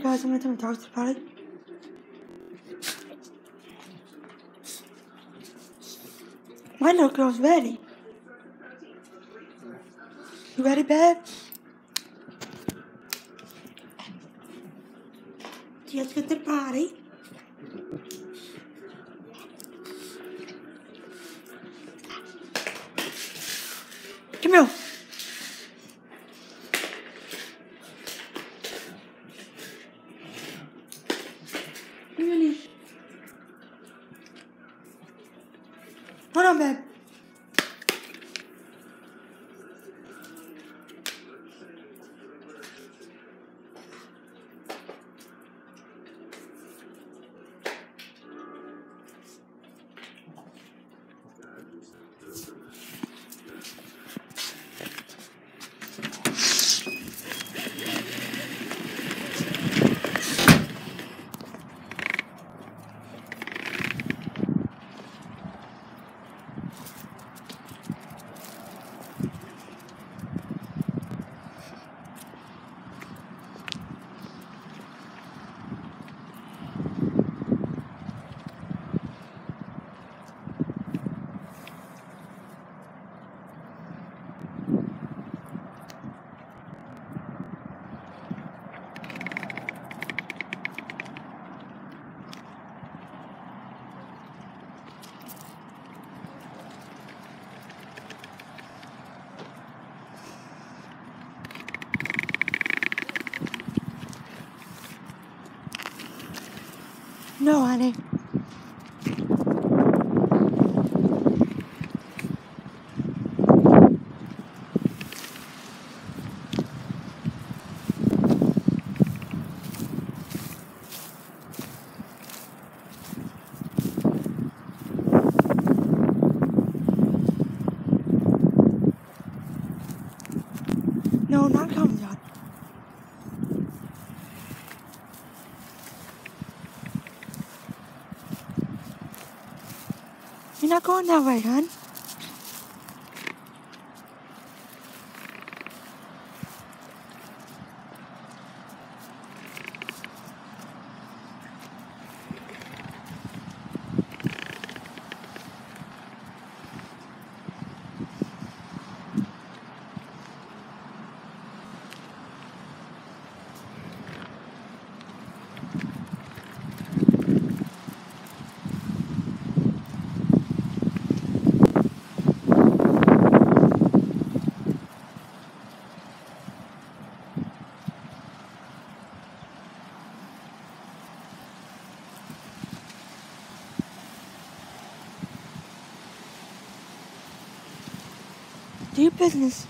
Alright guys, I'm gonna tell my dogs about it. My little girl's ready. You ready, babe? Let's get to the party. Come here. Really? Hold on, babe. No, honey. No, not coming yet. You're not going that way, hon. Do your business.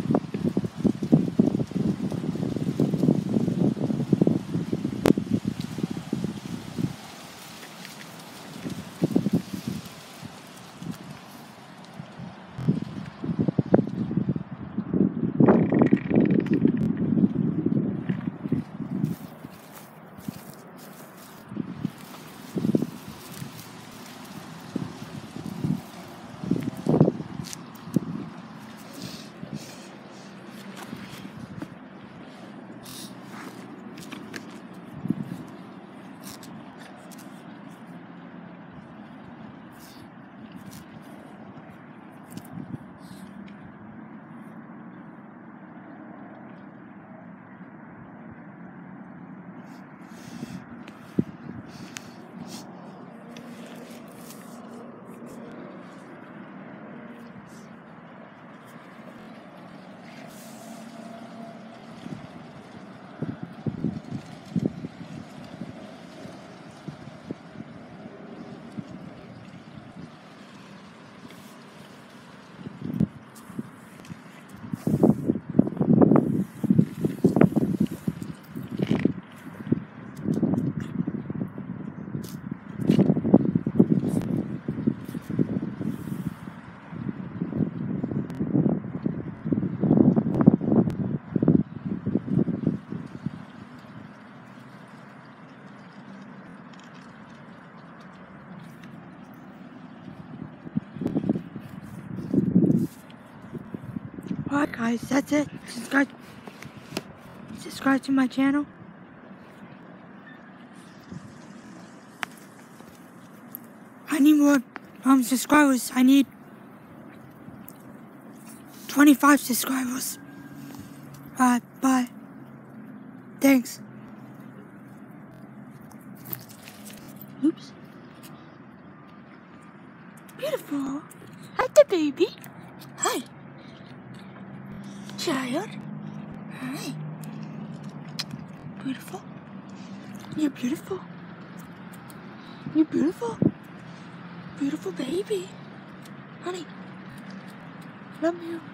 Alright guys, that's it. Subscribe to my channel. need more subscribers. I need 25 subscribers. Bye. Thanks. Oops. Beautiful. Hi, the baby. Hi. Child. Hi. Beautiful. You're beautiful. You're beautiful. Beautiful baby. Honey. Love you.